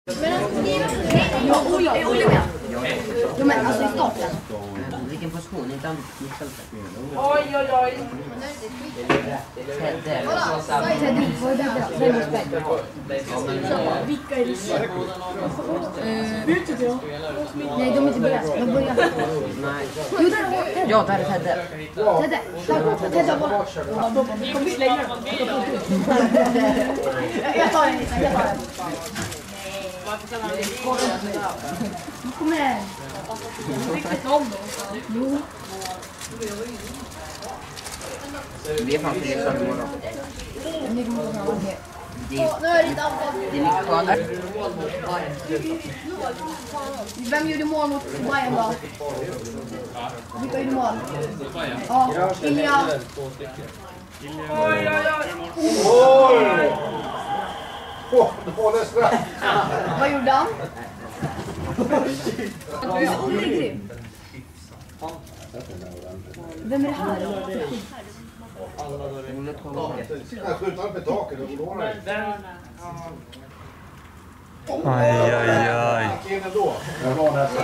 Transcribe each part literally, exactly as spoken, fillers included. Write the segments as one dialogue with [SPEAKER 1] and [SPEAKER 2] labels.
[SPEAKER 1] Ja, Olle är Olle med. Jo, men alltså i starten.
[SPEAKER 2] Vilken position? Inte annat mittfältet.
[SPEAKER 3] Oj, oj, oj.
[SPEAKER 2] Tedde.
[SPEAKER 1] Tedde, vad är det? Träningsbänk. Vilka är det? Vet du? Nej, de är inte börjat. De börjar.
[SPEAKER 2] Nej.
[SPEAKER 1] Jo, där är Tedde.
[SPEAKER 2] Ja, där är Tedde.
[SPEAKER 1] Tedde, där går Tedde bara. Kom slänga. Jag tar den, jag tar den. Kom igen. Riktigt om då. Jo.
[SPEAKER 2] Vi är fan för det som imorgon.
[SPEAKER 1] Det kommer att vara med.
[SPEAKER 2] Det är mycket kvar där.
[SPEAKER 1] Vem gjorde mål mot Bayern då? Vilka gjorde mål? Ja, Ilja.
[SPEAKER 3] Oj, oj, oj.
[SPEAKER 4] Oj! Åh, det var det straff.
[SPEAKER 1] Vad gjorde han? Olle är grym. Vem är det här?
[SPEAKER 4] Jag skjuter upp i taket och går det.
[SPEAKER 5] Aj, aj, aj.
[SPEAKER 4] Jag var nästan.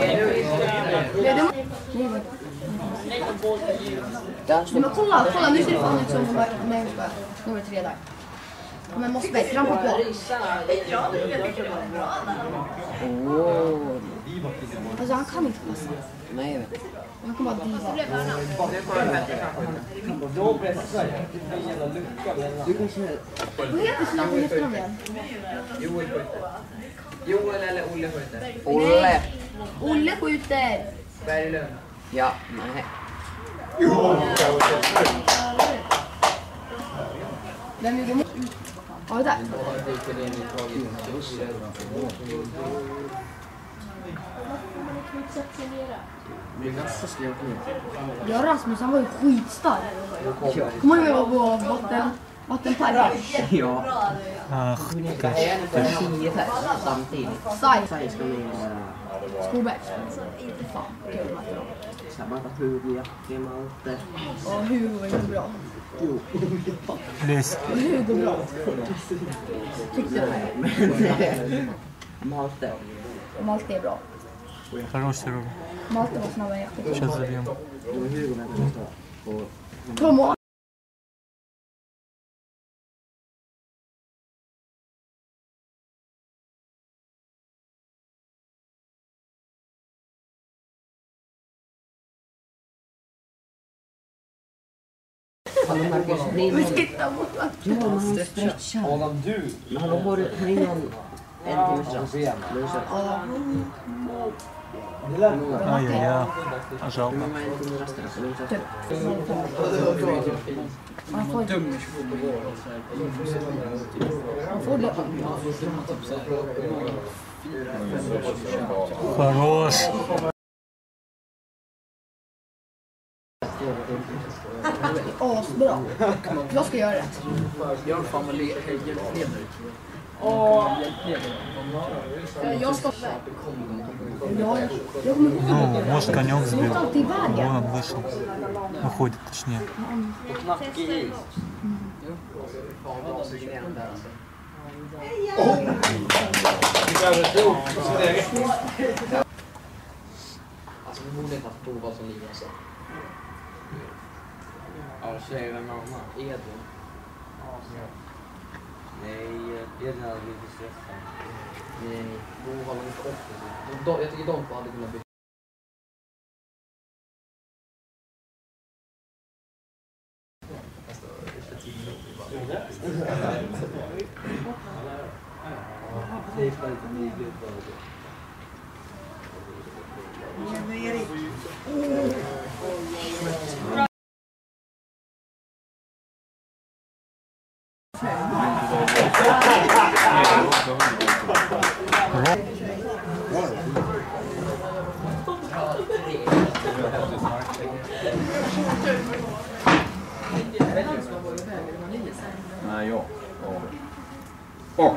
[SPEAKER 1] Men kolla, kolla, nu ser det fan ut som nummer tre där. Men måste väl trampa på.
[SPEAKER 2] Åh.
[SPEAKER 1] Alltså han kan inte passa.
[SPEAKER 2] Nej, jag vet.
[SPEAKER 1] Han kommer att diva. Vad heter snabben efternamn igen?
[SPEAKER 6] Joel eller Olle skjuter?
[SPEAKER 2] Olle.
[SPEAKER 1] Olle skjuter.
[SPEAKER 6] Berglund.
[SPEAKER 2] Ja, nej.
[SPEAKER 1] Vem gjorde mål? Ja, det där.
[SPEAKER 2] Det är ganska svårt nu.
[SPEAKER 1] Ja, Rasmus, han var ju skitstark. Kommer du ihåg på vatten, vattenparken?
[SPEAKER 2] Ja.
[SPEAKER 5] Ach,
[SPEAKER 2] Det är tio pers samtidigt.
[SPEAKER 1] Sai.
[SPEAKER 2] Sai ska ni vara...
[SPEAKER 1] Skoberg. Fan, kul match då.
[SPEAKER 2] Samma för Hugo, Jacke, Malte.
[SPEAKER 1] Och Hugo var ju bra.
[SPEAKER 5] please.
[SPEAKER 1] Hugo bra. Tyckte du?
[SPEAKER 2] Malte.
[SPEAKER 1] Malte är bra.
[SPEAKER 5] Хороший рук.
[SPEAKER 1] Malte var snabbare än Jacke.
[SPEAKER 5] Сейчас забьем.
[SPEAKER 2] Det var Hugo med första.
[SPEAKER 1] Kom on. Vi skittar mot varandra.
[SPEAKER 2] Ja, men han stretchar.
[SPEAKER 4] Adam, du.
[SPEAKER 2] Men han har varit här innan en timme sedan.
[SPEAKER 5] Aj, aj, aj. А жалко.
[SPEAKER 2] Men man är en timme resten. Så det är
[SPEAKER 1] Han får Han får det.
[SPEAKER 5] Хорош.
[SPEAKER 1] Asbra. Jag ska göra det.
[SPEAKER 6] Jag fan vad hjälpmedel.
[SPEAKER 1] Och jag ska... Ja, jag kommer ihåg
[SPEAKER 5] Ну, может, конек
[SPEAKER 1] det.
[SPEAKER 5] сбил.
[SPEAKER 1] Jag alltid
[SPEAKER 5] Вон
[SPEAKER 1] iväg.
[SPEAKER 5] он вышел. Выходит, точнее.
[SPEAKER 6] Alltså vi borde inte ha provat som liv alltså.
[SPEAKER 7] Ja, tjejen mamma. Edvin. Nej, Edvin hade blivit stressad.
[SPEAKER 6] Nej, då har de inte upp det. Jag tycker de hade kunnat bli.
[SPEAKER 4] Nej, ja. Åh.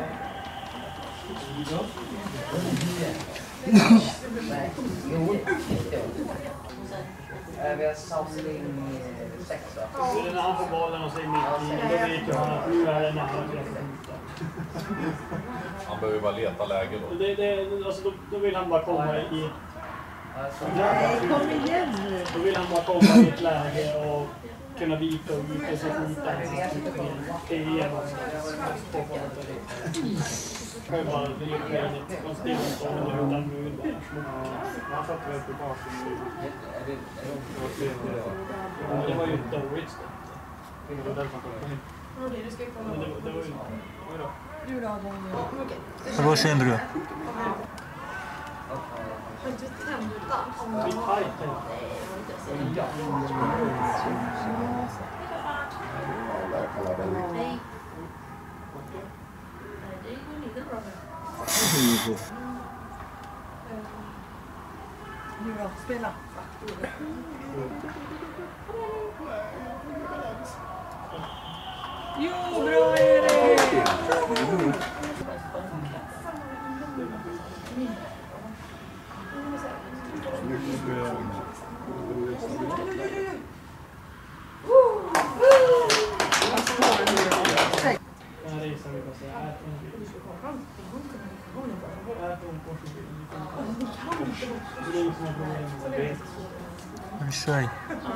[SPEAKER 6] Vi har samling sex va?
[SPEAKER 8] När han får bollen och säger mitt i, då vet jag att nu är det nära.
[SPEAKER 4] Han behöver bara leta läge då.
[SPEAKER 3] Det, det, alltså, då, då vill han bara komma i...
[SPEAKER 2] Nej, kom igen nu.
[SPEAKER 3] Då vill han bara komma i ett läge och kunna vika och vika och så skjuta T V och själva det ligger de stillastående utan mur bara. Han satt väl på basen nu. Men det var ju Norwich då. Det var därför han kom in. Men det, det var ju... Oj då.
[SPEAKER 1] Du då, okej.
[SPEAKER 5] Vad kände du?
[SPEAKER 1] Har inte tänd utan?
[SPEAKER 3] Det är tajt.
[SPEAKER 1] Nej. Det går lite bra nu. Nu då, spela. Jo, bra Erik!
[SPEAKER 5] Решай.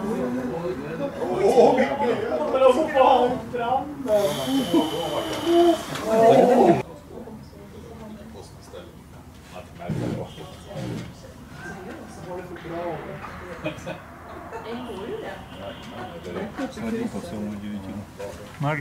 [SPEAKER 5] Марк.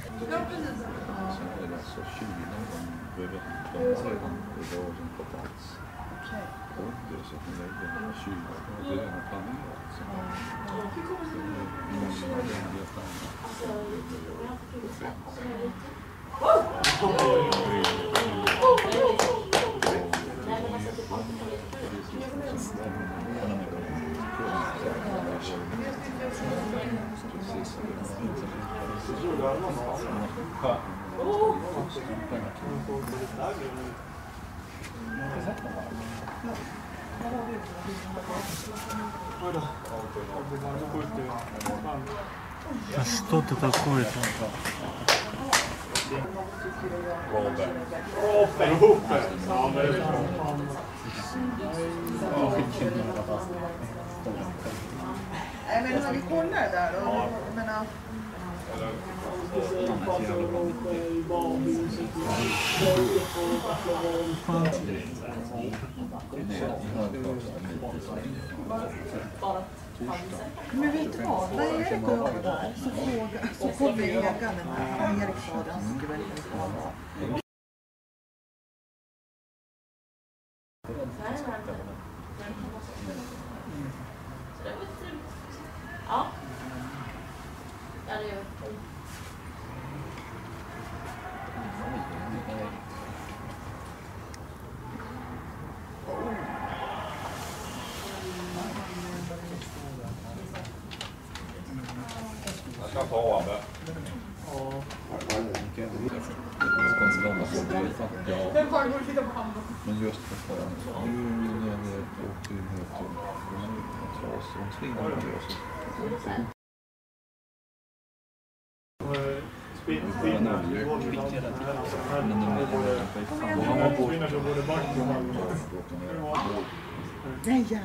[SPEAKER 5] А что ты такое-то?
[SPEAKER 4] Robert.
[SPEAKER 3] Robert. Robert. Ja, men det är
[SPEAKER 8] Nej, men när vi kollar där då, jag menar... Men vet du vad, när Erik går över där så, fråga, så kommer jag äga den här Erik sa det, han skulle välja skada.
[SPEAKER 1] Ja. Ja, det gör vi.
[SPEAKER 4] Jag ska ta av det.
[SPEAKER 8] Vem fan går och tittar på handen?
[SPEAKER 9] Men just för fan, nu när vi åkte in här till trasomsvingen och så.
[SPEAKER 3] Spinner hela tiden. Men nu är det både back och
[SPEAKER 8] Nej, ja.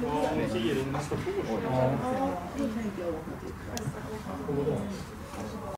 [SPEAKER 9] Ja, yes.